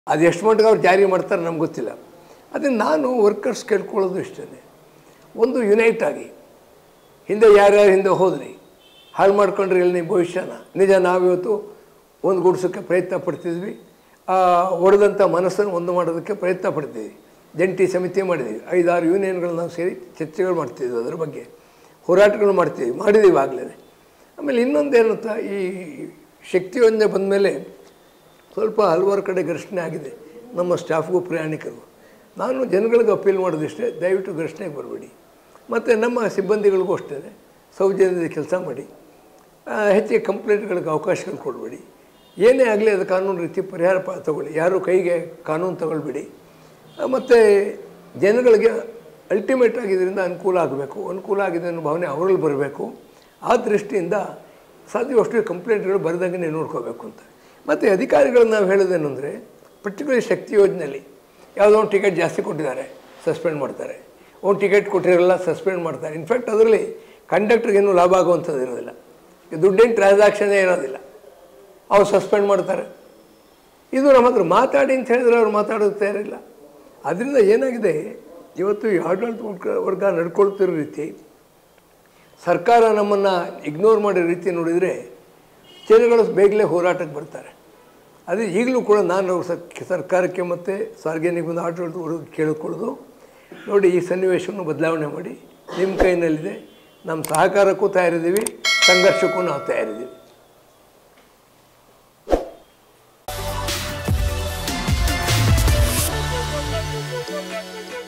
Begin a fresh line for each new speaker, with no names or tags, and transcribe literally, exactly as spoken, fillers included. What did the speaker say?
ಅದು ಎಷ್ಟು ಮಟ್ಟಿಗೆ ಅವ್ರು ಜಾರಿ ಮಾಡ್ತಾರೆ ನಮ್ಗೆ ಗೊತ್ತಿಲ್ಲ. ಅದನ್ನು ನಾನು ವರ್ಕರ್ಸ್ ಕೇಳ್ಕೊಳ್ಳೋದು ಇಷ್ಟೇ, ಒಂದು ಯುನೈಟ್ ಆಗಿ. ಹಿಂದೆ ಯಾರ್ಯಾರು ಹಿಂದೆ ಹೋದ್ರಿ, ಹಾಳು ಮಾಡ್ಕೊಂಡ್ರಿ ಇಲ್ಲಿ ನಿಮ್ಮ ಭವಿಷ್ಯನ. ನಿಜ, ನಾವಿವತ್ತು ಒಂದು ಗೂಡಿಸೋಕ್ಕೆ ಪ್ರಯತ್ನ ಪಡ್ತಿದ್ವಿ, ಒಡೆದಂಥ ಮನಸ್ಸನ್ನು ಒಂದು ಮಾಡೋದಕ್ಕೆ ಪ್ರಯತ್ನ ಪಡ್ತಿದ್ವಿ. ಜಂಟಿ ಸಮಿತಿ ಮಾಡಿದ್ದೀವಿ, ಐದಾರು ಯೂನಿಯನ್ಗಳು ನಾವು ಸೇರಿ ಚರ್ಚೆಗಳು ಮಾಡ್ತಿದ್ವಿ, ಅದರ ಬಗ್ಗೆ ಹೋರಾಟಗಳು ಮಾಡ್ತೀವಿ, ಮಾಡಿದ್ದೀವಿ ಆಗಲೇ. ಆಮೇಲೆ ಇನ್ನೊಂದೇನಂತ, ಈ ಶಕ್ತಿ ಯೋಜನೆ ಬಂದ ಮೇಲೆ ಸ್ವಲ್ಪ ಹಲವಾರು ಕಡೆ ಘರ್ಷಣೆ ಆಗಿದೆ, ನಮ್ಮ ಸ್ಟಾಫ್ಗೂ ಪ್ರಯಾಣಿಕರಿಗೂ. ನಾನು ಜನಗಳಿಗೆ ಅಪೀಲ್ ಮಾಡೋದಿಷ್ಟೇ, ದಯವಿಟ್ಟು ಘರ್ಷಣೆಗೆ ಬರಬೇಡಿ. ಮತ್ತು ನಮ್ಮ ಸಿಬ್ಬಂದಿಗಳಿಗೂ ಅಷ್ಟೇ ಸೌಜನ್ಯದ ಕೆಲಸ ಮಾಡಿ, ಹೆಚ್ಚಿಗೆ ಕಂಪ್ಲೇಂಟ್ಗಳಿಗೆ ಅವಕಾಶಗಳು ಕೊಡಬೇಡಿ. ಏನೇ ಆಗಲಿ ಅದು ಕಾನೂನು ರೀತಿ ಪರಿಹಾರ ಪ ತಗೊಳ್ಳಿ, ಯಾರು ಕೈಗೆ ಕಾನೂನು ತಗೊಳ್ಬೇಡಿ. ಮತ್ತು ಜನಗಳಿಗೆ ಅಲ್ಟಿಮೇಟಾಗಿ ಇದರಿಂದ ಅನುಕೂಲ ಆಗಬೇಕು, ಅನುಕೂಲ ಆಗಿದೆ ಅನ್ನೋ ಭಾವನೆ ಅವರಲ್ಲಿ ಬರಬೇಕು. ಆ ದೃಷ್ಟಿಯಿಂದ ಸಾಧ್ಯವಷ್ಟು ಕಂಪ್ಲೇಂಟ್ಗಳು ಬರೆದಂಗೆ ನೋಡ್ಕೋಬೇಕು ಅಂತ. ಮತ್ತು ಅಧಿಕಾರಿಗಳನ್ನ ನಾವು ಹೇಳೋದೇನು ಅಂದರೆ, ಪರ್ಟಿಕ್ಯುಲರ್ ಶಕ್ತಿ ಯೋಜನೆಯಲ್ಲಿ ಯಾವುದೋ ಒಂದು ಟಿಕೆಟ್ ಜಾಸ್ತಿ ಕೊಟ್ಟಿದ್ದಾರೆ, ಸಸ್ಪೆಂಡ್ ಮಾಡ್ತಾರೆ. ಒಂದು ಟಿಕೆಟ್ ಕೊಟ್ಟಿರಲ್ಲ, ಸಸ್ಪೆಂಡ್ ಮಾಡ್ತಾರೆ. ಇನ್ಫ್ಯಾಕ್ಟ್ ಅದರಲ್ಲಿ ಕಂಡಕ್ಟ್ರಿಗೇನು ಲಾಭ ಆಗುವಂಥದ್ದು ಇರೋದಿಲ್ಲ, ದುಡ್ಡಿನ ಟ್ರಾನ್ಸಾಕ್ಷನ್ನೇ ಇರೋದಿಲ್ಲ, ಅವ್ರು ಸಸ್ಪೆಂಡ್ ಮಾಡ್ತಾರೆ. ಇದು ನಮ್ಮ ಹತ್ರ ಮಾತಾಡಿ ಅಂತ ಹೇಳಿದ್ರೆ ಅವ್ರು ಮಾತಾಡೋದು ತಯಾರಿಲ್ಲ. ಅದರಿಂದ ಏನಾಗಿದೆ, ಇವತ್ತು ಈ ಆಡಳಿತ ವರ್ಗ ನಡ್ಕೊಳ್ತಿರೋ ರೀತಿ, ಸರ್ಕಾರ ನಮ್ಮನ್ನು ಇಗ್ನೋರ್ ಮಾಡಿರೋ ರೀತಿ ನೋಡಿದರೆ ಜನಗಳು ಬೇಗಲೇ ಹೋರಾಟಕ್ಕೆ ಬರ್ತಾರೆ. ಅದೇ ಈಗಲೂ ಕೂಡ ನಾನು ಸರ್ಕಾರಕ್ಕೆ ಮತ್ತು ಸಾರ್ವಜನಿಕ ಆಡಳಿತ ವರ್ಗ ಕೇಳಿಕೊಳ್ಳೋದು, ನೋಡಿ ಈ ಸನ್ನಿವೇಶವನ್ನು ಬದಲಾವಣೆ ಮಾಡಿ, ನಿಮ್ಮ ಕೈನಲ್ಲಿದೆ, ನಮ್ಮ ಸಹಕಾರಕ್ಕೂ ತಯಾರಿದ್ದೀವಿ, ಸಂಘರ್ಷಕ್ಕೂ ನಾವು ತಯಾರಿದ್ದೀವಿ.